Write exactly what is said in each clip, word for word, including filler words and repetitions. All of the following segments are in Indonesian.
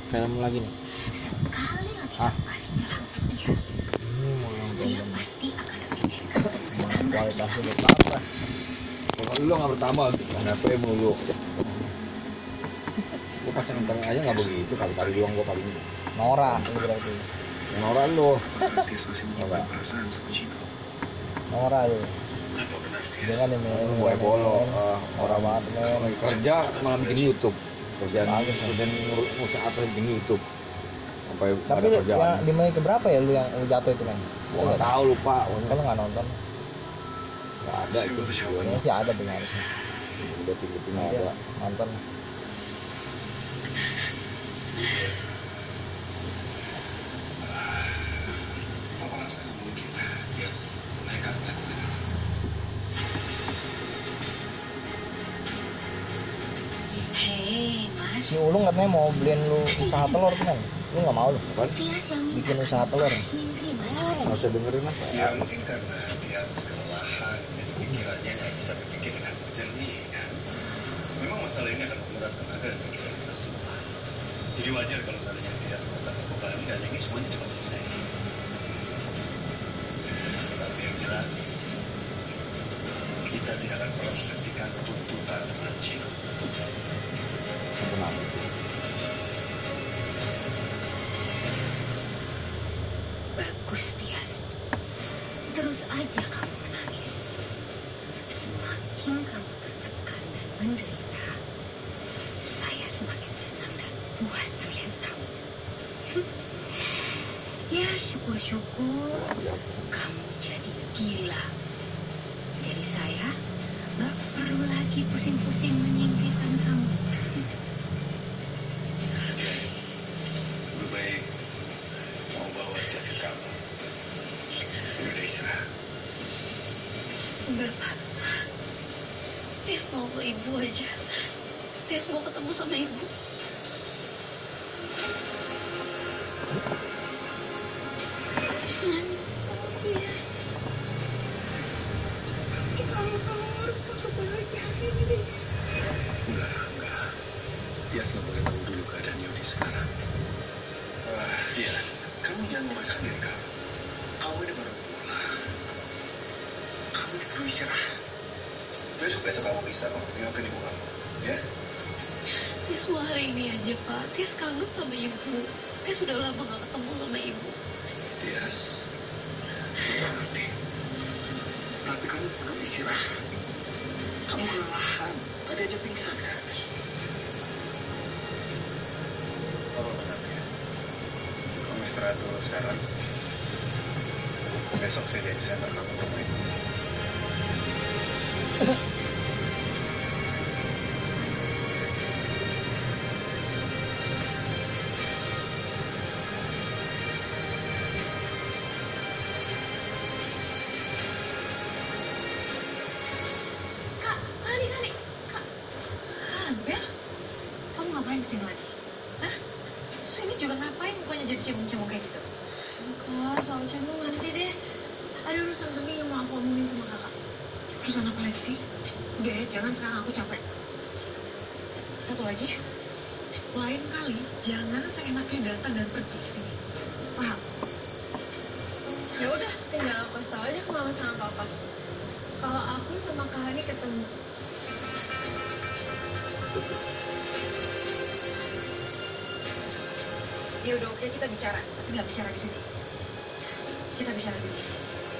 Film lagi nih. Ah. Ini mau yang film. Kualitasnya berapa? Kalau lu nggak bertambah, H P mulu. Gua pasang internet aja nggak begitu, kali-kali doang gua paling. Nora, ini berarti. Nora lu. Nora. Nora lu. Dengan ini. Gue bolo. Nora banget men. Lagi kerja malah bikin YouTube. Kerjaan dan ngurus apa bikin YouTube. Sampai tapi ada kerjaan. Ya, di menit keberapa ya lu yang lu jatuh itu men? Gua nggak tahu, lupa. Kalau nggak nonton. Nggak ada itu. Ini sih ada benar sih. Udah tinggi-tinggi ada. Nonton. Si Ulung katanya mau beliin lu usaha telur kan? Lu nggak mau lu? Kan? Bikin usaha telur. Nggak usah dengerin lah. Ya mungkin karena dia kelelahan, jadi pikirannya nggak bisa berpikir dengan jernih. Ya. Memang masalah ini akan menguras tenaga dan pikiran kita semua. Jadi wajar kalau seandainya dia merasa terbebani dan ini semuanya cuma selesai. Tapi yang jelas, kita tidak akan pernah menghentikan tuntutan terlancing. Benar. Bagus, Tias. Terus aja kamu menangis. Semakin kamu tertekan dan menderita, saya semakin senang dan puas melihat kamu. Ya, syukur-syukur kamu jadi gila. Jadi saya gak perlu lagi pusing-pusing menyingkirkan kamu. Lebih baik mau bawa jas ke kamar. Sudah ada istirahat. Enggak, Pak. Tias mau ke ibu aja. Tias mau ketemu sama ibu. Enggak, enggak. Tias nggak boleh tahu dulu keadaan Yudi sekarang. Wah, Tias, kamu jangan memaksakan diri kamu. Kamu ini baru pulang. Kamu ini perlu istirahat. Besok-besok kamu bisa menengokkan ibu kamu, ya? Tias mau hari ini aja, Pak. Tias kangen sama ibu. Tias sudah lama gak ketemu sama ibu. Tias, aku ngerti. Tapi kamu perlu istirahat. Kamu kelelahan. Tadi aja pingsan kan? Oh, benar, Tias. Kamu istirahat dulu sekarang. Besok saya jadi center kamu ke rumah ibu. Kak, kali kali. Kak. Ah, Bel. Kamu ngapain kesini lagi? Hah? Terus ini juga ngapain mukanya jadi cemung-cemung kayak gitu? Kak, soal cemung nanti deh. Ada urusan penting yang mau aku omongin sama kakak. Urusan apa lagi sih? Udah ya, jangan sekarang, aku capek. Satu lagi, lain kali jangan seenaknya datang dan pergi ke sini. Paham? Ya udah, tinggal aku kasih tahu aja ke mama sama papa. Kalau aku sama Kak Hani ketemu. Ya udah oke, kita bicara. Tapi nggak bicara di sini. Kita bicara di sini.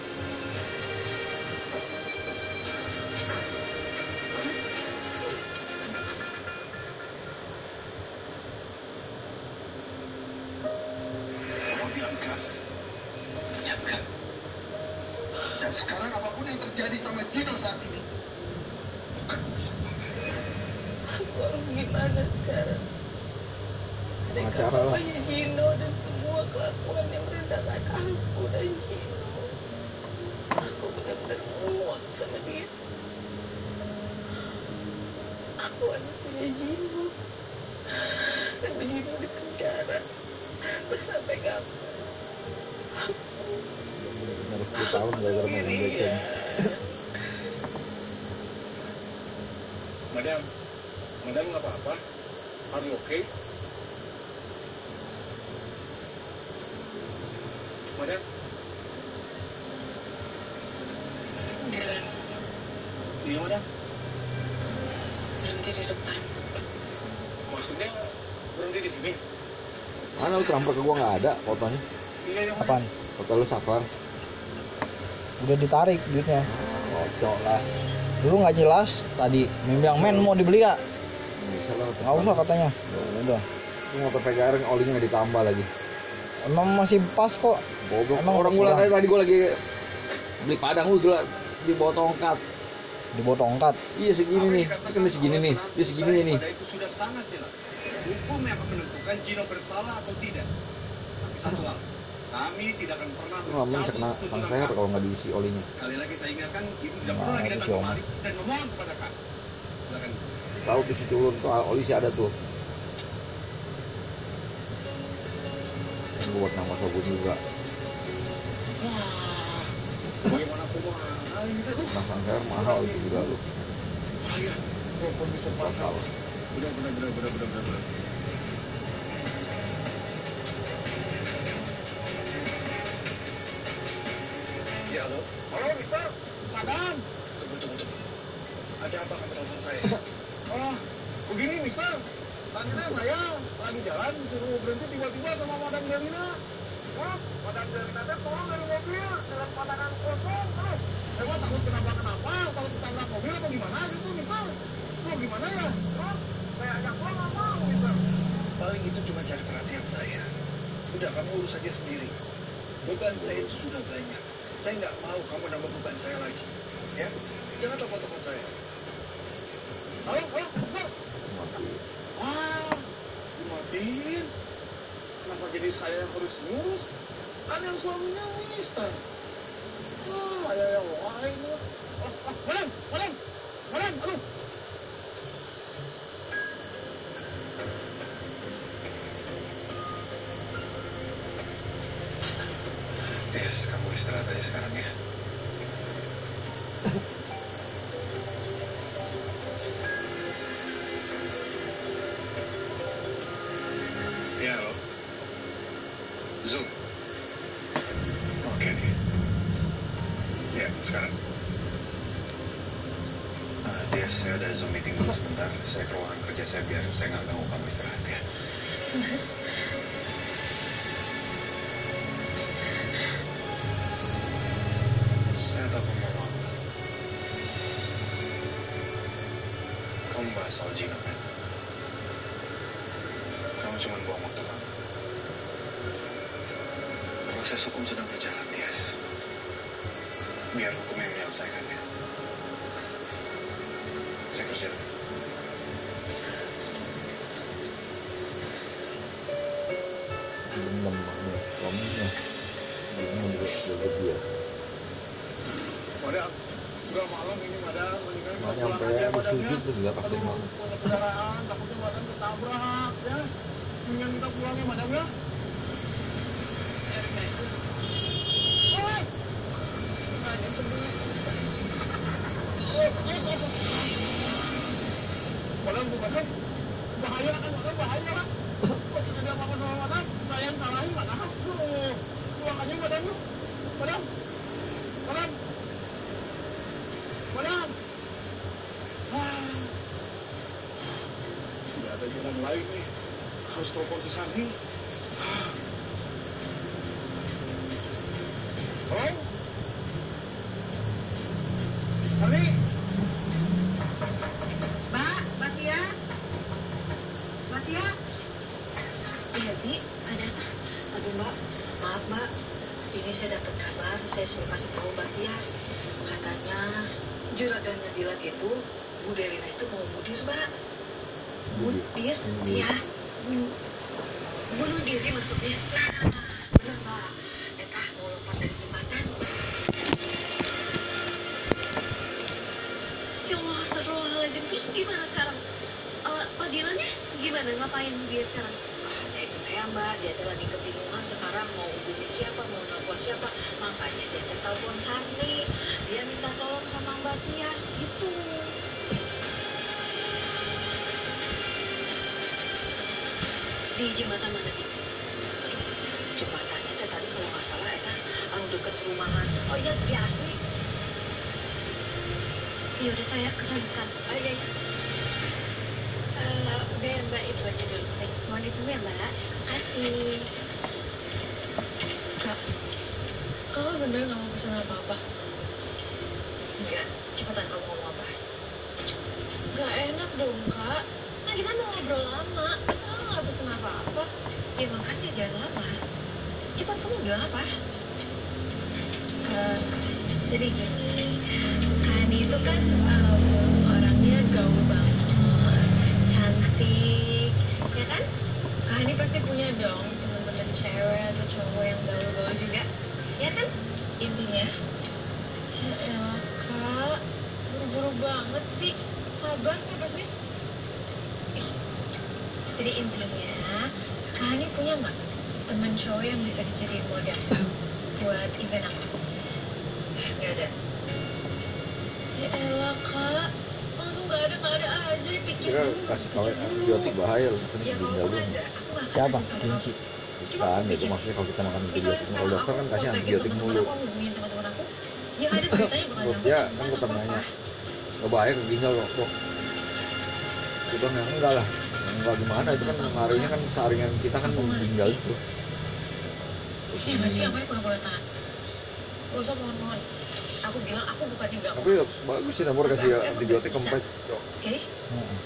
Kamu bilang kan? Ternyata. Dan sekarang apapun yang terjadi sama Gino saat ini, bukan urusan Papa. Aku harus gimana sekarang? Pengacara lah. Papanya Gino dan semua kelakuan yang merendahkan aku dan Gino. Aku benar-benar muak sama dia. Aku anaknya Gino. Dan Gino di penjara. Bersampai kapan? Harus sepuluh tahun gara-gara main beceng. Madam, madam nggak apa-apa? Are you okay? Madam? Diran, Iya, Madam. berhenti di depan. Maksudnya berhenti di sini? Mana lu transfer ke gua nggak ada fotonya. Iya, yang Apaan? Foto lu Safar. Udah ditarik duitnya. Kocok lah. Dulu nggak jelas tadi. Bilang men mau dibeli ya? Bisa lah. Nggak usah katanya. Ya udah. Ini motor V G R olinya nggak ditambah lagi. Emang masih pas kok. Goblok. Emang Orang gua udah. tadi tadi gua lagi beli padang lu gila di bawah tongkat. Di bawah tongkat. Iya segini nih. Ini kan segini nih. Dia segini nih. Pada itu sudah sangat jelas. Hukum yang akan menentukan Gino bersalah atau tidak. Tapi satu hal, kami tidak akan pernah Lu nggak bisa kena tuntutan tang seher kami. kalau nggak diisi olinya. Sekali lagi saya ingatkan, ibu tidak Nah, perlu lagi itu datang sih, Om. kemari dan memohon kepada kami. Silakan. Tahu di situ ulun tuh oli sih ada tuh. Yang buat nama sabun juga. Wah, bagaimana aku mau ini tuh? Nah tang seher mahal itu juga lu. Bahaya. Kok bisa Total. Udah, udah, udah, udah, udah, udah, udah. Ya, halo. Halo, Mister. Madam. Tunggu, tunggu, tunggu. Ada apa kamu telepon saya? Oh, begini, Mister. Tadinya saya lagi jalan, disuruh berhenti tiba-tiba sama Madam Delina. Wah, Madam Delina teh turun dari mobil dengan pandangan kosong terus. Saya mah takut kenapa-kenapa, takut ketabrak mobil atau gimana gitu, Mister. Oh, gimana ya? Terus saya ajak pulang nggak mau, Mister. Paling itu cuma cari perhatian saya. Udah, kamu urus aja sendiri. Beban saya itu sudah banyak. Saya nggak mau kamu nambah beban saya lagi. Ya, jangan telepon-telepon saya. Halo, halo, Mister. Mati. Ah, dimatiin. Kenapa jadi saya yang harus ngurus? Kan yang suaminya Mister. Ah, ya ya, wah ini. Ah, ah, madam, madam, madam, aduh. Yes, kamu istirahat aja sekarang ya. Ya, halo. Zoom. Oke, oke. Ya, sekarang. Ah, dia, saya ada Zoom meeting dulu sebentar. Saya ke ruangan kerja saya biar saya nggak ganggu kamu istirahat ya. Mas, Saya tahu kamu mau apa. Kamu bahas soal Gino, kan? Kamu cuma buang waktu kamu. Proses hukum sedang berjalan, Tias. Biar hukum yang menyelesaikannya. Saya kerja dulu. Dendam banget suaminya. Ini juga juga dia. Madam, udah malam ini, madam. Mendingan Nah, pulang nyampe aja, madam, sujud ya. tuh juga pasti Aduh, banget. banyak kendaraan, takutnya madam ketabrak, ya. Mendingan kita pulang ya, madam, ya. Woi! Nah, ini penduduk. Oh, yes, oh. Madam, bu, madam. Bahaya kan, madam, bahaya kan. Kok terjadi apa-apa sama madam? Saya yang salahin, madam. Aduh, pulang aja, madam, yuk. Madam. Madam. Madam. Ah. Tidak ada jalan lain nih. Harus telepon si Sani. Ah. Halo? Sani? Mbak, Mbak Tias. Mbak Tias. iya, Di, ada apa? Aduh, Mbak. Maaf, Mbak. Ini saya dapat kabar, saya suruh kasih tahu Mbak Tias. Katanya juragan Dilan itu, Bu Delina itu mau budir, Mbak. Budir? Budir? Budir. Iya. Bu- Bunuh diri maksudnya. Bener, Mbak. Eta mau lompat dari jembatan. Ya Allah, astagfirullahaladzim. Terus gimana sekarang? Eh, Pak Dilannya gimana? Ngapain dia sekarang? Ah, ya itu teh, Mbak. Dia teh lagi kebingungan sekarang mau hubungin siapa, mau nelfon siapa. Makanya dia teh telepon Sani. Dia minta tolong sama Mbak Tias, gitu. Di jembatan mana, Di? Jembatannya teh tadi kalau nggak salah, Eta orang dekat rumahan. Oh iya, tapi asli. Ya udah saya kesana sekarang. Oh iya, iya. Eh, udah ya Mbak, itu aja dulu. Baik, mohon ditunggu ya Mbak. Makasih. Kak, kamu bener nggak mau pesan apa-apa? Enggak, cepetan kamu ngomong apa? Nggak enak dong Kak. Nah kita mau ngobrol lama, masa nggak pesan apa-apa? Ya makanya jangan lama. Cepat kamu bilang apa? Eh, jadi gini, Hani itu kan em, orangnya gaul banget, cantik, ya kan? Kak Hani pasti punya dong teman-teman cewek atau cowok yang gaul-gaul juga, ya kan? Intinya, Ya elah Kak, buru-buru banget sih. Sabar apa sih? jadi intinya, Kak Hani punya nggak teman cowok yang bisa dijadiin model buat event aku? nggak ada. Ya elah Kak, langsung nggak ada nggak ada aja dipikir Kira dulu, kasih pikir tahu dulu. antibiotik bahaya loh, kan Ya kalau tinggal dulu. ada, aku nggak akan Siapa? kasih saran Kelinci. kamu. Kan itu maksudnya kalau kita makan antibiotik, Misalnya kalau dokter kan sekarang kasih aku antibiotik kontakin mulu. teman-teman aku, hubungin teman-teman aku, yang ada beritanya bakal Menurut nyampe dia sama kan Mas, tetap apa? nanya, nggak bahaya ke ginjal dok, dok. Kita bilang enggak lah, enggak gimana, itu kan ngaruhnya kan saringan kita kan ginjal itu. Ya nggak sih, apa yang pura-pura tahan? Gak usah mohon-mohon. Aku bilang aku bukan juga Tapi ya, bagus sih Namur kasih antibiotik kempes. Dok. Oke? Heeh.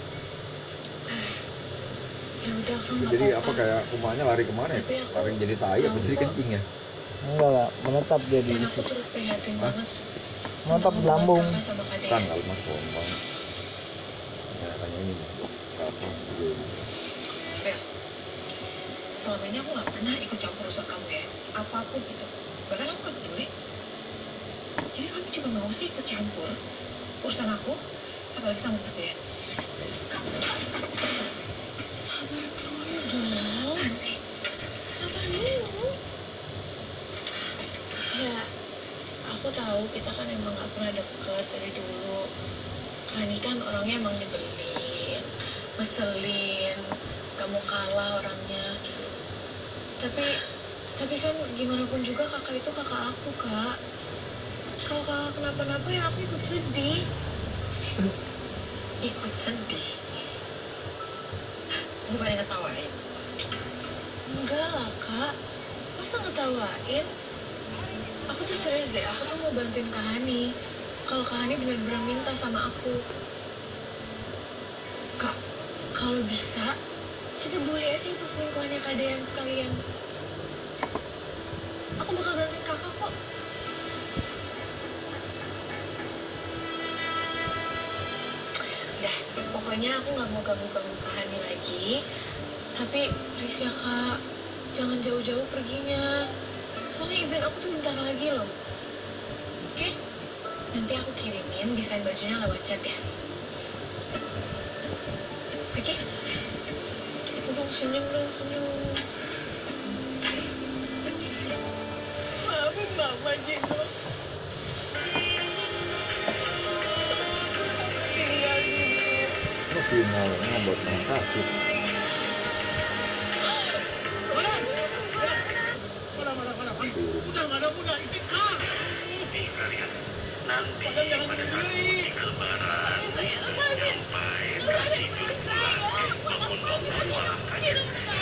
Ya udah kan nggak Jadi apa apa-apa. kayak kumannya lari kemana ya? Tapi aku Lari jadi tai apa tahu jadi kok. kencing ya? Enggak lah, menetap dia di Dan aku situ. turut prihatin Hah? banget. Menetap di Sama lambung. kakak sama Kak Dea. Kan kalau mas pompang. Ya tanya ini dok, apa? Gitu. Bel, selama ini aku nggak pernah ikut campur urusan kamu ya. Apapun itu. Bahkan aku nggak peduli. Jadi kamu juga nggak usah ikut campur urusan aku, apalagi sama Mas Dea. Sabar dulu dong. Apaan sih? Sabar dulu. Ya, aku tahu kita kan emang gak pernah deket dari dulu. Hani kan orangnya emang nyebelin, ngeselin, gak mau kalah orangnya. Tapi, tapi kan gimana pun juga kakak itu kakak aku, Kak. Kalau kakak kenapa-napa ya aku ikut sedih. Ikut sedih. Bukannya ngetawain. Enggak lah, Kak. Masa ngetawain? Aku tuh serius deh, aku tuh mau bantuin Kak Hani. Kalau Kak Hani benar-benar minta sama aku. Kak, kalau bisa, kita bully aja itu selingkuhannya Kak Dean sekalian. Aku bakal bantuin kakak kok. Dah, pokoknya aku nggak mau ganggu-ganggu Kak Hani lagi. Tapi, please ya Kak, jangan jauh-jauh perginya. Soalnya event aku tuh bentar lagi loh. Oke? Nanti aku kirimin desain bajunya lewat chat ya. Oke? Udah senyum dong, senyum. Maafin Mama, Jino. Iya, Jino. Lu final buat orang sakit. Udah nggak ada muda istiqlal. Nih kalian, nanti pada saat tinggal lebaran, sampai tadi di kelas maupun maupun orang kaya,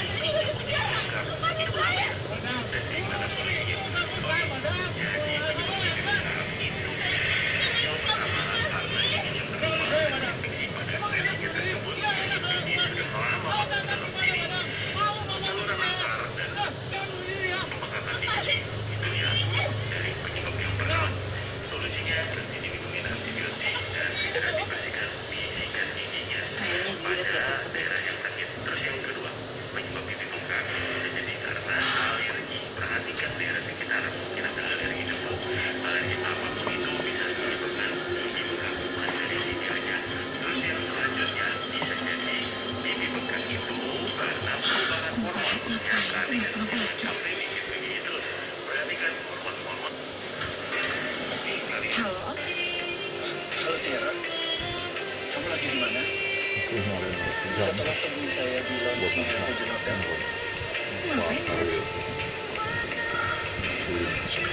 itu aja. Dan di mana polisi jadi itu yang pertama karena ini yang kedua infeksi pada prinsipnya tersebut ini sudah lama masuk dalam diri saluran akar dan pembekatan di kecil itu ya dari penyebab yang pertama solusinya berarti diminumi antibiotik dan segera dipastikan bisikan giginya pada daerah yang sakit. Terus yang kedua penyebab pipi bengkak bisa jadi karena alergi. Perhatikan daerah sekitar mungkin ada alergi debu, alergi apapun itu bisa menyebabkan pipi bengkak bukan dari pipi aja. Terus yang selanjutnya bisa jadi pipi bengkak itu karena perubahan hormon yang perhatikan sampai bikin begini terus. Perhatikan hormon-hormon. Nih kalian. Halo? Halo Tiara, kamu lagi di mana? Final Bisa tolong temui saya di buat lounge-nya masak. atau di hotel? Ngapain di sana? Iya.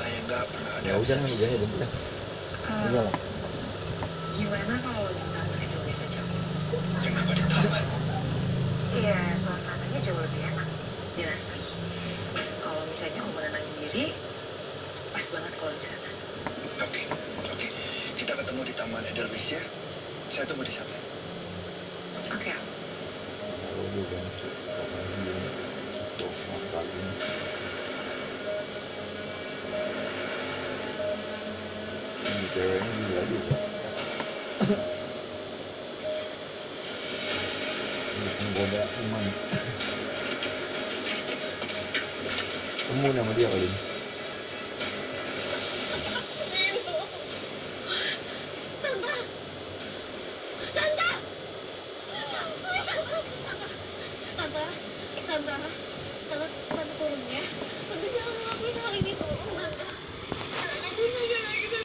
yang nggak pernah ada. Ya hujan kan hujannya bentar dah. Eh, Udah lah. gimana kalau di taman itu bisa jauh? Kenapa di taman? Iya, suasananya jauh lebih enak. Jelas lagi. Kalau misalnya kamu menenangin diri, pas banget kalau di sana. Oke, oke. Kita ketemu di Taman Edelweiss ya. Saya tunggu di sana. Oke. Oh, hujan sih. Tuh, masuk lagi nih. Ini ceweknya gila juga. Ini menggoda iman. Temu sama dia kali ini. Tante,